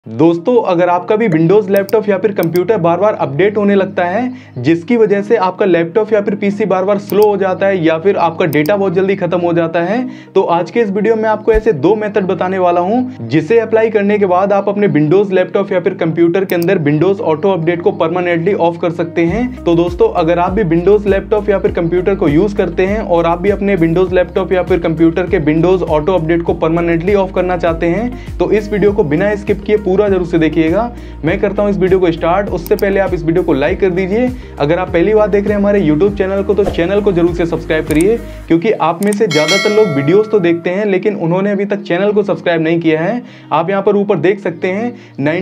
दोस्तों, अगर आपका भी विंडोज़ लैपटॉप या फिर कंप्यूटर बार बार अपडेट होने लगता है जिसकी वजह से आपका लैपटॉप या फिर पीसी बार बार स्लो हो जाता है या फिर आपका डेटा बहुत जल्दी खत्म हो जाता है, तो आज के इस वीडियो में आपको ऐसे दो मेथड बताने वाला हूं जिसे अप्लाई करने के बाद आप अपने विंडोज़ लैपटॉप या फिर कंप्यूटर के अंदर विंडोज़ ऑटो अपडेट को परमानेंटली ऑफ कर सकते हैं। तो दोस्तों, अगर आप भी विंडोज़ लैपटॉप या फिर कंप्यूटर को यूज़ करते हैं और आप भी अपने विंडोज़ लैपटॉप या फिर कंप्यूटर के विंडोज़ ऑटो अपडेट को परमानेंटली ऑफ करना चाहते हैं तो इस वीडियो को बिना स्किप किए पूरा जरूर से देखिएगा। मैं करता हूं इस वीडियो को स्टार्ट, उससे पहले आप इस वीडियो को लाइक कर दीजिए। अगर आप पहली बार देख रहे हैं हमारे यूट्यूब चैनल को तो चैनल को जरूर से सब्सक्राइब करिए, क्योंकि आप में से ज्यादातर लोग वीडियोस तो देखते हैं लेकिन उन्होंने अभी तक चैनल को सब्सक्राइब नहीं किया है। आप यहाँ पर ऊपर देख सकते हैं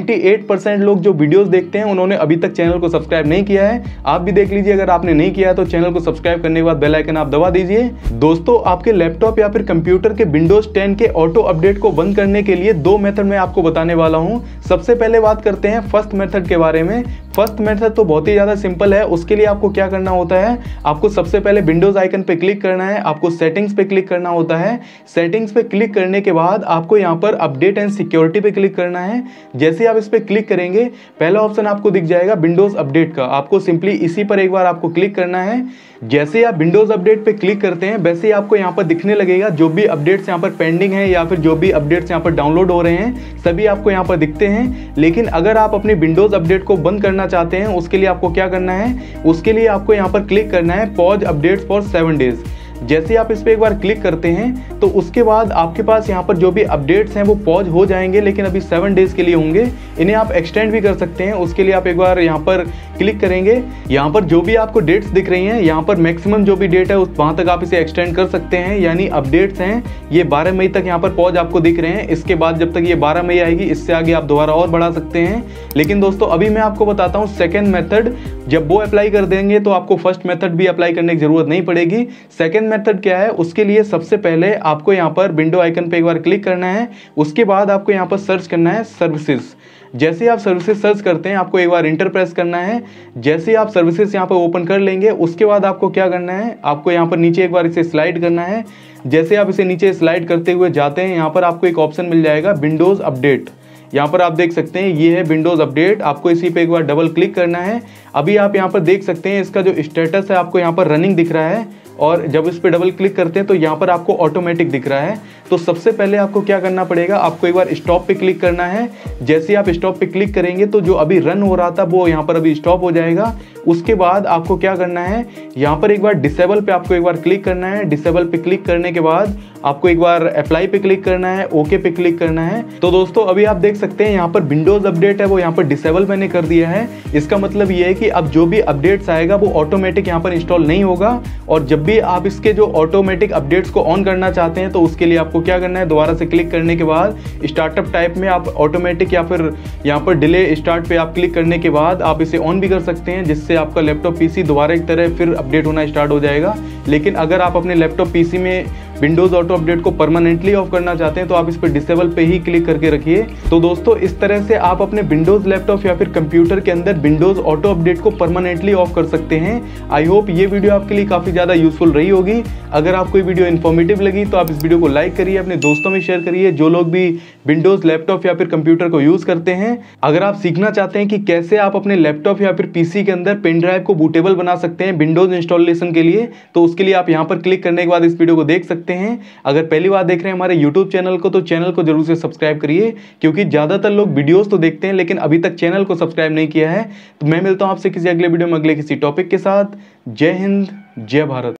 98% लोग जो वीडियोस देखते हैं उन्होंने अभी तक चैनल को सब्सक्राइब नहीं किया है। आप भी देख लीजिए, अगर आपने नहीं किया है तो चैनल को सब्सक्राइब करने के बाद बेल आइकन आप दबा दीजिए। दोस्तों, आपके लैपटॉप या फिर कंप्यूटर के विंडोज 10 के ऑटो अपडेट को बंद करने के लिए दो मेथड मैं आपको बताने वाला हूं। सबसे पहले बात करते हैं फर्स्ट मेथड के बारे में। फर्स्ट मेथड तो बहुत ही ज़्यादा सिंपल है। उसके लिए आपको क्या करना होता है, आपको सबसे पहले विंडोज आइकन पे क्लिक करना है, आपको सेटिंग्स पे क्लिक करना होता है। सेटिंग्स पे क्लिक करने के बाद आपको यहाँ पर अपडेट एंड सिक्योरिटी पे क्लिक करना है। जैसे आप इस पे क्लिक करेंगे पहला ऑप्शन आपको दिख जाएगा विंडोज अपडेट का। आपको सिंपली इसी पर एक बार आपको क्लिक करना है। जैसे आप विंडोज अपडेट पे क्लिक करते हैं वैसे ही आपको यहाँ पर दिखने लगेगा जो भी अपडेट्स यहाँ पर पेंडिंग है या फिर जो भी अपडेट्स यहाँ पर डाउनलोड हो रहे हैं सभी आपको यहाँ पर दिखते हैं। लेकिन अगर आप अपने विंडोज अपडेट को बंद करना चाहते हैं उसके लिए आपको क्या करना है, उसके लिए आपको यहाँ पर क्लिक करना है पॉज अपडेट्स फॉर 7 डेज। जैसे आप इस पर एक बार क्लिक करते हैं तो उसके बाद आपके पास यहाँ पर जो भी अपडेट्स हैं वो पॉज हो जाएंगे, लेकिन अभी 7 डेज के लिए होंगे। इन्हें आप एक्सटेंड भी कर सकते हैं। उसके लिए आप एक बार यहाँ पर क्लिक करेंगे, यहाँ पर जो भी आपको डेट्स दिख रही हैं यहाँ पर मैक्सिमम जो भी डेट है वहाँ तक आप इसे एक्सटेंड कर सकते हैं। यानी अपडेट्स हैं ये 12 मई तक यहाँ पर पॉज आपको दिख रहे हैं। इसके बाद जब तक ये 12 मई आएगी इससे आगे आप दोबारा और बढ़ा सकते हैं। लेकिन दोस्तों, अभी मैं आपको बताता हूँ सेकेंड मेथड। जब वो अप्लाई कर देंगे तो आपको फर्स्ट मेथड भी अप्लाई करने की जरूरत नहीं पड़ेगी। सेकेंड मेथड क्या है, उसके लिए सबसे पहले आपको यहाँ पर विंडो आइकन पे एक बार क्लिक करना है। उसके बाद आपको यहाँ पर सर्च करना है सर्विसेज। जैसे आप सर्विसेज सर्च करते हैं आपको एक बार इंटर प्रेस करना है। जैसे आप सर्विसेज यहाँ पर ओपन कर लेंगे उसके बाद आपको क्या करना है, आपको यहाँ पर नीचे एक बार इसे स्लाइड करना है। जैसे आप इसे नीचे स्लाइड करते हुए जाते हैं यहाँ पर आपको एक ऑप्शन मिल जाएगा विंडोज़ अपडेट। यहाँ पर आप देख सकते हैं ये है विंडोज़ अपडेट। आपको इसी पे एक बार डबल क्लिक करना है। अभी आप यहाँ पर देख सकते हैं इसका जो स्टेटस है आपको यहाँ पर रनिंग दिख रहा है, और जब इस पे डबल क्लिक करते हैं तो यहाँ पर आपको ऑटोमेटिक दिख रहा है। तो सबसे पहले आपको क्या करना पड़ेगा, आपको एक बार स्टॉप पे क्लिक करना है। जैसे आप स्टॉप पे क्लिक करेंगे तो जो अभी रन हो रहा था वो यहाँ पर अभी स्टॉप हो जाएगा। उसके बाद आपको क्या करना है, यहाँ पर एक बार डिसेबल पे आपको एक बार क्लिक करना है। डिसेबल पे क्लिक करने के बाद आपको एक बार अप्लाई पे क्लिक करना है, ओके पे क्लिक करना है। तो दोस्तों, अभी आप देख सकते हैं यहाँ पर विंडोज अपडेट है वो यहाँ पर डिसेबल मैंने कर दिया है। इसका मतलब ये है कि अब जो भी अपडेट्स आएगा वो ऑटोमेटिक यहाँ पर इंस्टॉल नहीं होगा। और जब भी आप इसके जो ऑटोमेटिक अपडेट्स को ऑन करना चाहते हैं तो उसके लिए आपको क्या करना है, दोबारा से क्लिक करने के बाद स्टार्टअप टाइप में आप ऑटोमेटिक या फिर यहाँ पर डिले स्टार्ट पे आप क्लिक करने के बाद आप इसे ऑन भी कर सकते हैं, जिससे आपका लैपटॉप पीसी दोबारा एक तरह फिर अपडेट होना स्टार्ट हो जाएगा। लेकिन अगर आप अपने लैपटॉप पीसी में विंडोज ऑटो अपडेट को परमानेंटली ऑफ करना चाहते हैं तो आप इस पर डिसेबल पे ही क्लिक करके रखिए। तो दोस्तों, इस तरह से आप अपने विंडोज लैपटॉप या फिर कंप्यूटर के अंदर विंडोज ऑटो अपडेट को परमानेंटली ऑफ कर सकते हैं। आई होप ये वीडियो आपके लिए काफ़ी ज़्यादा यूजफुल रही होगी। अगर आपको ये वीडियो इन्फॉर्मेटिव लगी तो आप इस वीडियो को लाइक करिए, अपने दोस्तों में शेयर करिए जो लोग भी विंडोज लैपटॉप या फिर कंप्यूटर को यूज़ करते हैं। अगर आप सीखना चाहते हैं कि कैसे आप अपने लैपटॉप या फिर पीसी के अंदर पेन ड्राइव को बूटेबल बना सकते हैं विंडोज इंस्टॉलेशन के लिए, तो उसके लिए आप यहाँ पर क्लिक करने के बाद इस वीडियो को देख सकते हैं। अगर पहली बार देख रहे हैं हमारे YouTube चैनल को तो चैनल को जरूर से सब्सक्राइब करिए, क्योंकि ज़्यादातर लोग वीडियोस तो देखते हैं लेकिन अभी तक चैनल को सब्सक्राइब नहीं किया है। तो मैं मिलता हूं आपसे किसी अगले वीडियो में अगले किसी टॉपिक के साथ। जय हिंद, जय भारत।